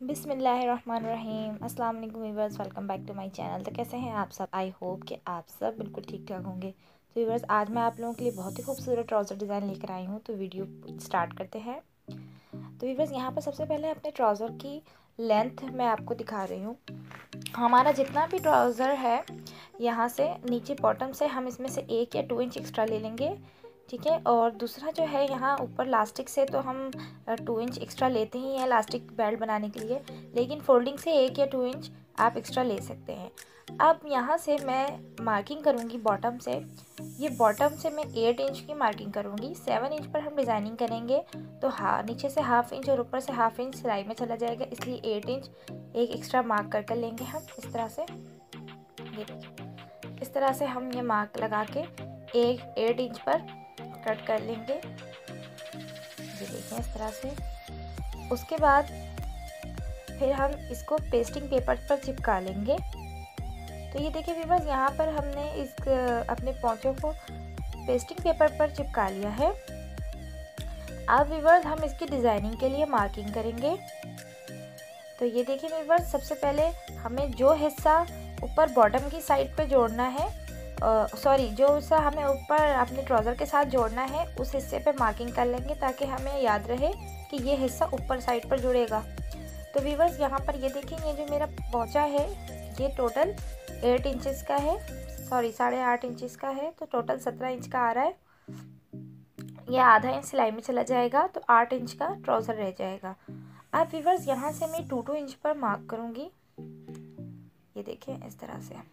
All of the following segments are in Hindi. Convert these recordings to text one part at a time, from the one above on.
बिस्मिल्लाहिर्रहमानिर्रहीम। अस्सलाम वालेकुम viewers, welcome back to my channel. तो कैसे हैं आप सब? आई होप कि आप सब बिल्कुल ठीक ठाक होंगे। तो व्यूअर्स, आज मैं आप लोगों के लिए बहुत ही खूबसूरत ट्राउज़र डिज़ाइन लेकर आई हूँ। तो वीडियो स्टार्ट करते हैं। तो व्यूअर्स, यहाँ पर सबसे पहले अपने ट्राउज़र की लेंथ मैं आपको दिखा रही हूँ। हमारा जितना भी ट्राउज़र है, यहाँ से नीचे बॉटम से हम इसमें से 1 या 2 इंच एक्स्ट्रा ले लेंगे, ठीक है। और दूसरा जो है, यहाँ ऊपर लास्टिक से तो हम 2 इंच एक्स्ट्रा लेते ही हैं लास्टिक बेल्ट बनाने के लिए, लेकिन फोल्डिंग से 1 या 2 इंच आप एक्स्ट्रा ले सकते हैं। अब यहाँ से मैं मार्किंग करूँगी बॉटम से। ये बॉटम से मैं 8 इंच की मार्किंग करूँगी। 7 इंच पर हम डिज़ाइनिंग करेंगे, तो नीचे से ½ इंच और ऊपर से ½ इंच सिलाई में चला जाएगा, इसलिए 8 इंच एक एक्स्ट्रा मार्क कर लेंगे हम इस तरह से। ये देखिए, इस तरह से हम ये मार्क लगा के 8 इंच पर कट कर लेंगे। ये देखें इस तरह से। उसके बाद फिर हम इसको पेस्टिंग पेपर पर चिपका लेंगे। तो ये देखिए व्यूअर्स, यहाँ पर हमने इस अपने पोंचों को पेस्टिंग पेपर पर चिपका लिया है। अब व्यूअर्स, हम इसकी डिज़ाइनिंग के लिए मार्किंग करेंगे। तो ये देखिए व्यूअर्स, सबसे पहले हमें जो हिस्सा ऊपर बॉटम की साइड पे जोड़ना है, जो हिस्सा हमें ऊपर अपने ट्राउज़र के साथ जोड़ना है, उस हिस्से पे मार्किंग कर लेंगे ताकि हमें याद रहे कि ये हिस्सा ऊपर साइड पर जुड़ेगा। तो व्यूअर्स, यहाँ पर ये देखिए, ये जो मेरा पोंचा है ये टोटल 8 इंचेस का है, 8.5 इंचेस का है, तो टोटल 17 इंच का आ रहा है। ये ½ इंच सिलाई में चला जाएगा, तो 8 इंच का ट्राउज़र रह जाएगा। अब व्यूअर्स, यहाँ से मैं 2 इंच पर मार्क करूँगी। ये देखें इस तरह से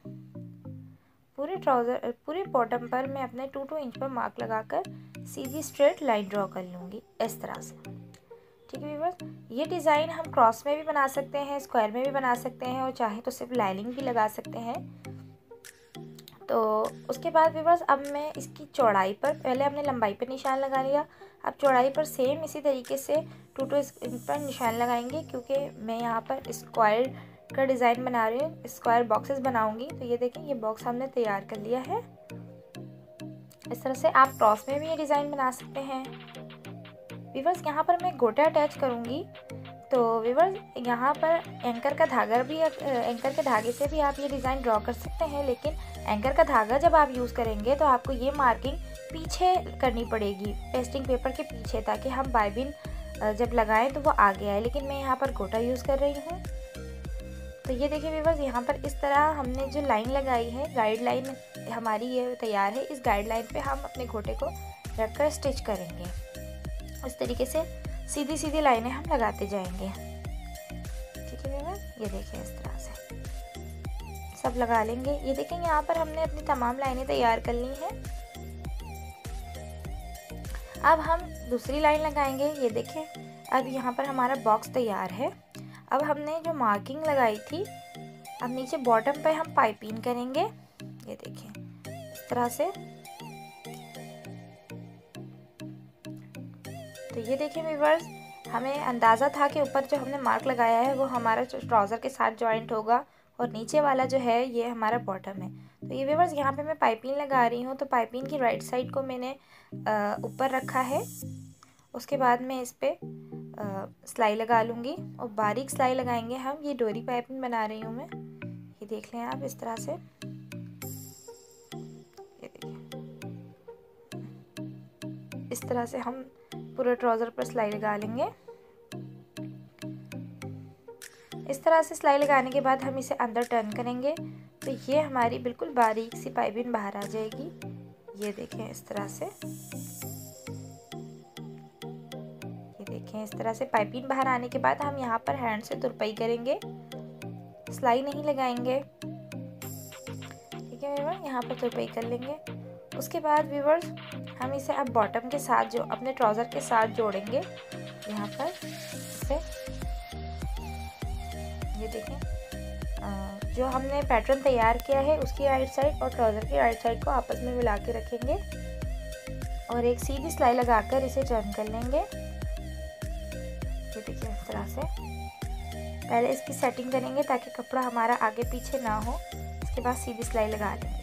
पूरे बॉटम पर मैं अपने 2 इंच पर मार्क लगाकर सीधी स्ट्रेट लाइन ड्रॉ कर लूँगी इस तरह से, ठीक है व्यूअर्स। ये डिज़ाइन हम क्रॉस में भी बना सकते हैं, स्क्वायर में भी बना सकते हैं, और चाहे तो सिर्फ लाइनिंग भी लगा सकते हैं। तो उसके बाद व्यूअर्स, अब मैं इसकी चौड़ाई पर, पहले हमने लंबाई पर निशान लगा लिया, अब चौड़ाई पर सेम इसी तरीके से 2 इंच पर निशान लगाएंगे, क्योंकि मैं यहाँ पर स्क्वायर का डिज़ाइन बना रही हूँ, स्क्वायर बॉक्सेस बनाऊंगी। तो ये देखें, ये बॉक्स हमने तैयार कर लिया है। इस तरह से आप क्रॉस में भी ये डिज़ाइन बना सकते हैं। व्यूअर्स, यहाँ पर मैं गोटा अटैच करूँगी। तो व्यूअर्स, यहाँ पर एंकर का धागा भी, एंकर के धागे से भी आप ये डिज़ाइन ड्रॉ कर सकते हैं, लेकिन एंकर का धागा जब आप यूज़ करेंगे तो आपको ये मार्किंग पीछे करनी पड़ेगी, पेस्टिंग पेपर के पीछे, ताकि हम बाइबिन जब लगाएं तो वो आगे आए। लेकिन मैं यहाँ पर गोटा यूज़ कर रही हूँ। तो ये देखिए व्यूअर्स, यहाँ पर इस तरह हमने जो लाइन लगाई है, गाइडलाइन हमारी ये तैयार है। इस गाइडलाइन पे हम अपने गोटे को रखकर स्टिच करेंगे। इस तरीके से सीधी सीधी लाइनें हम लगाते जाएंगे, ठीक है व्यूअर्स। ये देखिए इस तरह से सब लगा लेंगे। ये देखें, यहाँ पर हमने अपनी तमाम लाइनें तैयार कर ली हैं। अब हम दूसरी लाइन लगाएंगे। ये देखें, अब यहाँ पर हमारा बॉक्स तैयार है। अब हमने जो मार्किंग लगाई थी, अब नीचे बॉटम पे हम पाइपिंग करेंगे। ये देखें इस तरह से। तो ये देखिए व्यूअर्स, हमें अंदाज़ा था कि ऊपर जो हमने मार्क लगाया है वो हमारा ट्राउज़र के साथ जॉइंट होगा, और नीचे वाला जो है ये हमारा बॉटम है। तो ये व्यूअर्स, यहाँ पे मैं पाइपिंग लगा रही हूँ। तो पाइपिंग की राइट साइड को मैंने ऊपर रखा है। उसके बाद मैं इस पर सिलाई लगा लूँगी, और बारीक सिलाई लगाएंगे हम। ये डोरी पाइपिंग बना रही हूँ मैं, ये देख लें आप इस तरह से। ये देखिए, इस तरह से हम पूरे ट्राउज़र पर सिलाई लगा लेंगे। इस तरह से सिलाई लगाने के बाद हम इसे अंदर टर्न करेंगे, तो ये हमारी बिल्कुल बारीक सी पाइपिंग बाहर आ जाएगी। ये देखें इस तरह से। ये देखें इस तरह से पाइपिंग बाहर आने के बाद हम यहाँ पर हैंड से तुरपाई करेंगे, सिलाई नहीं लगाएंगे, ठीक है व्यूअर्स। यहाँ पर तुरपाई कर लेंगे। उसके बाद व्यूअर्स, हम इसे अब बॉटम के साथ, जो अपने ट्राउज़र के साथ जोड़ेंगे यहाँ पर से। ये देखें, जो हमने पैटर्न तैयार किया है उसकी राइट साइड और ट्राउज़र की राइट साइड को आपस में मिला के रखेंगे, और एक सीधी सिलाई लगाकर इसे टर्न कर लेंगे। ये देखिए इस तरह से। पहले इसकी सेटिंग करेंगे ताकि कपड़ा हमारा आगे पीछे ना हो, इसके बाद सीधी सिलाई लगा लेंगे।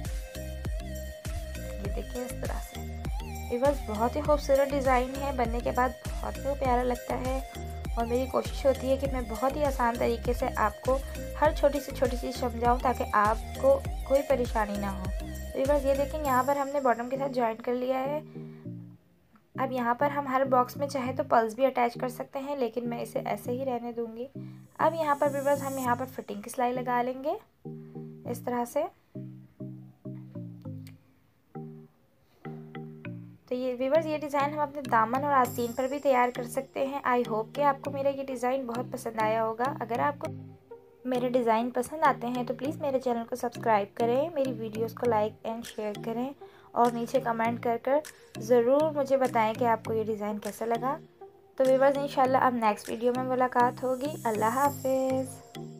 ये देखिए इस तरह से। व्यूअर्स, बहुत ही खूबसूरत डिज़ाइन है, बनने के बाद बहुत ही प्यारा लगता है। और मेरी कोशिश होती है कि मैं बहुत ही आसान तरीके से आपको हर छोटी से छोटी चीज़ समझाऊँ ताकि आपको कोई परेशानी ना हो। तो व्यूअर्स ये देखें, यहाँ पर हमने बॉटम के साथ जॉइन कर लिया है। अब यहाँ पर हम हर बॉक्स में चाहे तो पल्स भी अटैच कर सकते हैं, लेकिन मैं इसे ऐसे ही रहने दूँगी। अब यहाँ पर व्यूअर्स हम यहाँ पर फिटिंग की सिलाई लगा लेंगे इस तरह से। तो ये व्यूअर्स ये डिज़ाइन हम अपने दामन और आस्तीन पर भी तैयार कर सकते हैं। आई होप कि आपको मेरा ये डिज़ाइन बहुत पसंद आया होगा। अगर आपको मेरे डिज़ाइन पसंद आते हैं तो प्लीज़ मेरे चैनल को सब्सक्राइब करें, मेरी वीडियोस को लाइक एंड शेयर करें और नीचे कमेंट कर ज़रूर मुझे बताएं कि आपको ये डिज़ाइन कैसा लगा। तो व्यूअर्स इंशाल्लाह अब नेक्स्ट वीडियो में मुलाकात होगी। अल्लाह हाफिज़।